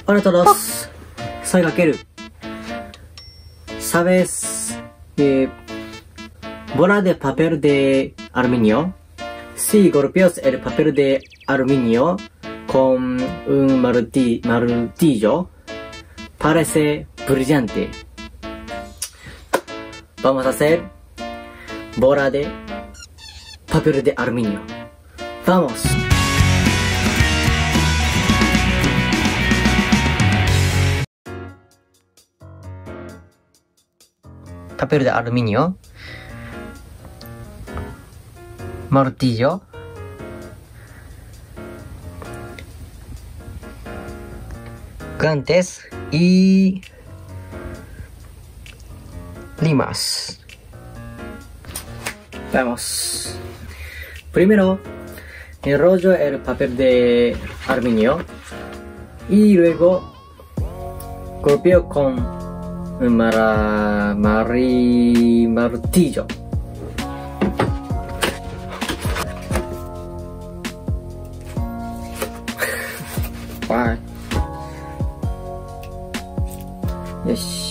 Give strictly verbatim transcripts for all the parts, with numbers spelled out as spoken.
Hola a todos, soy Gaquel. ¿Sabes? Eh, bola de papel de aluminio. Si golpeas el papel de aluminio con un marti- martillo, parece brillante. Vamos a hacer bola de papel de aluminio. ¡Vamos! Papel de aluminio, martillo, guantes y limas. Vamos. Primero enrollo el papel de aluminio y luego golpeo con un mara, mari, martillo. Bye. Yes.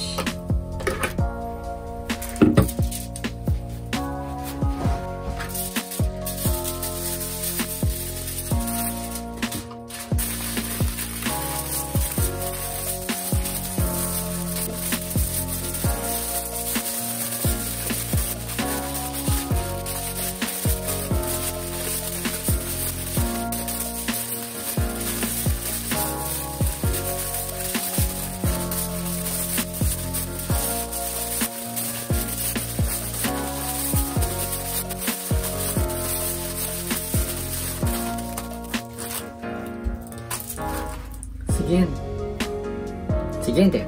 Siguiente. Siguiente.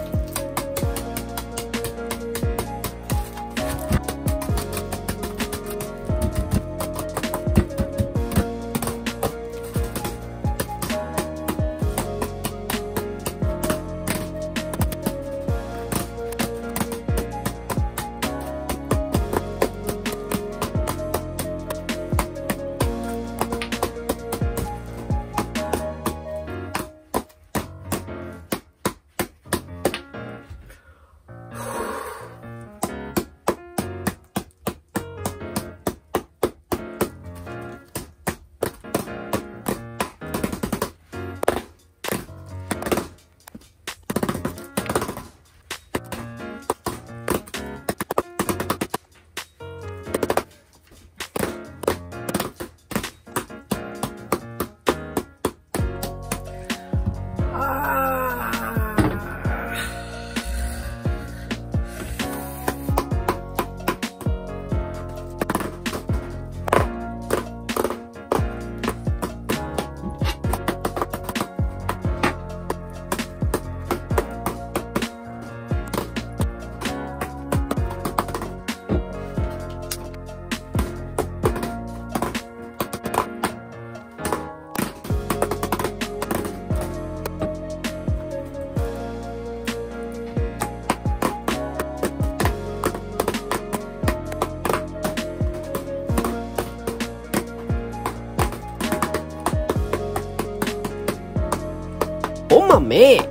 ¡Oh, mamé!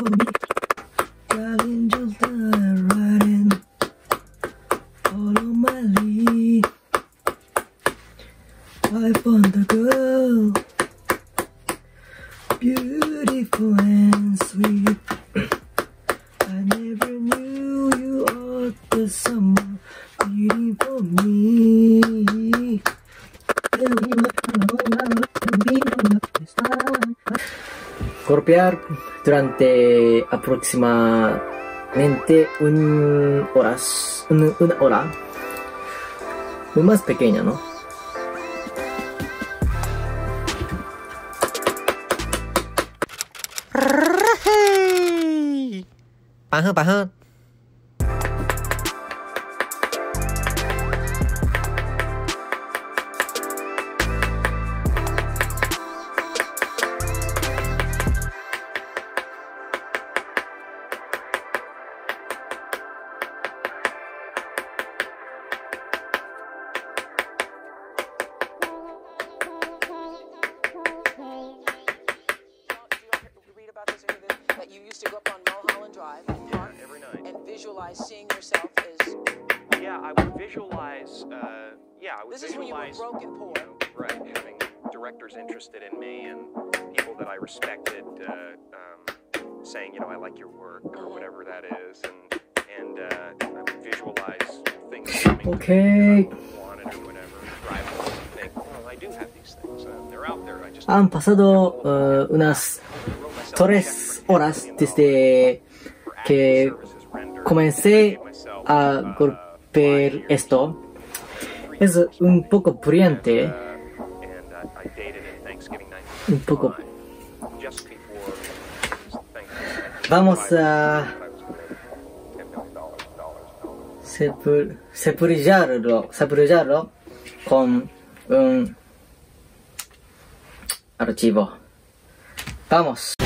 While angels are riding all on my lead, I found a girl, beautiful and sweet. I never knew you are the someone waiting for me. Golpear durante aproximadamente un horas, un- una hora, muy más pequeña, ¿no? Paha, paha. Read about this, that you used to go up on Mulholland Drive and park every night. and visualize seeing yourself as. Yeah, I would visualize. Uh, yeah, I would This is when you were visualize. broke and poor. You know, right, having directors interested in me and people that I respected uh, um, saying, you know, I like your work or whatever that is, and and uh, I would visualize things coming Okay. to me that I wanted or whatever. Drive home and think, well, I do have these things. Uh, they're out there. I just. Han pasado uh, unas tres horas desde que comencé a golpear esto. Es un poco brillante, un poco. Vamos a sepul- sepultarlo, sepultarlo con un archivo. Vamos.